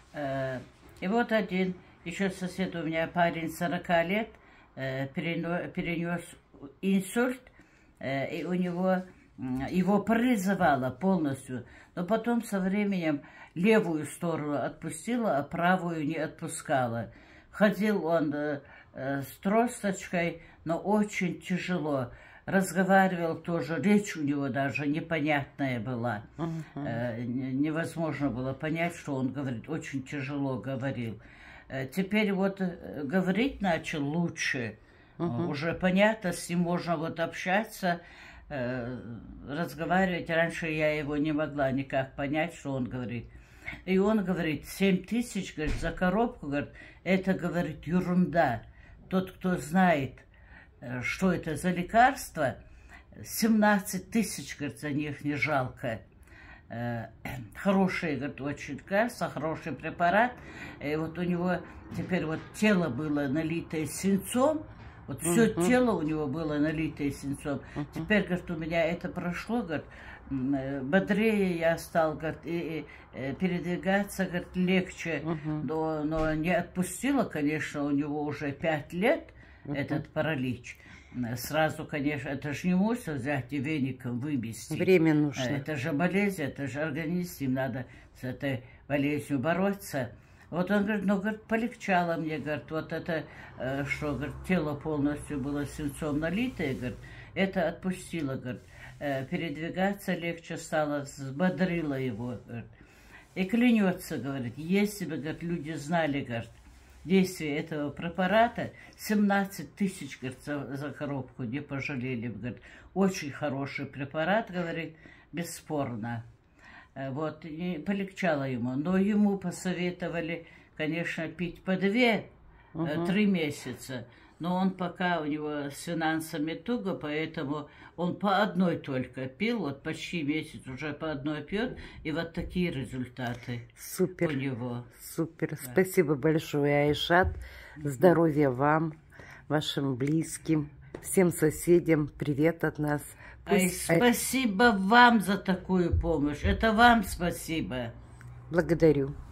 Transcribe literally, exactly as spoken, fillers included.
Э, И вот один, еще сосед у меня, парень сорока лет, э, перено- перенес инсульт, э, и у него, м, его парализовало полностью. Но потом со временем левую сторону отпустила, а правую не отпускала. Ходил он э, э, с тросточкой, но очень тяжело. Разговаривал тоже, речь у него даже непонятная была. Мгм. Э, не- невозможно было понять, что он говорит. Очень тяжело говорил. Э, Теперь вот э, говорить начал лучше. Э, Мгм. Уже понятно, с ним можно вот общаться, э, разговаривать. Раньше я его не могла никак понять, что он говорит. И он говорит, семь тысяч, говорит, за коробку, говорит, это, говорит, ерунда. Тот, кто знает, э, что это за лекарство, семнадцать тысяч, говорит, за них не жалко. Э, Хороший, говорит, очень лекарство, хороший препарат. И вот у него теперь вот тело было налитое свинцом, вот все Мгм. тело у него было налитое свинцом. Теперь, говорит, у меня это прошло, говорит, м, э, бодрее я стал, говорит, и, и, э, передвигаться, говорит, легче. Мгм. Но, но не отпустила, конечно, у него уже пять лет Мгм. этот паралич. М, Сразу, конечно, это же не можно взять и веником вымести. Время Э, нужно. Это же болезнь, это же организм, им надо с этой болезнью бороться. Вот он говорит, ну, говорит, полегчало мне, говорит, вот это, э, что, говорит, тело полностью было свинцом налитое, говорит, это отпустило, говорит, э, передвигаться легче стало, взбодрило его, говорит. И клянется, говорит, если бы, говорит, люди знали, говорит, действие этого препарата, семнадцать тысяч, говорит, за, за коробку не пожалели бы, говорит, очень хороший препарат, говорит, бесспорно. Э, Вот, и полегчало ему. Но ему посоветовали, конечно, пить по две, э, Мгм. три месяца. Но он пока, у него с финансами туго, поэтому он по одной только пил, вот почти месяц уже по одной пьет, и вот такие результаты у Супер, него. супер. Спасибо большое, Айшат. Здоровья вам, вашим близким, всем соседям. Привет от нас. Ай, Пусть... Ай, спасибо вам за такую помощь. Это вам спасибо. благодарю.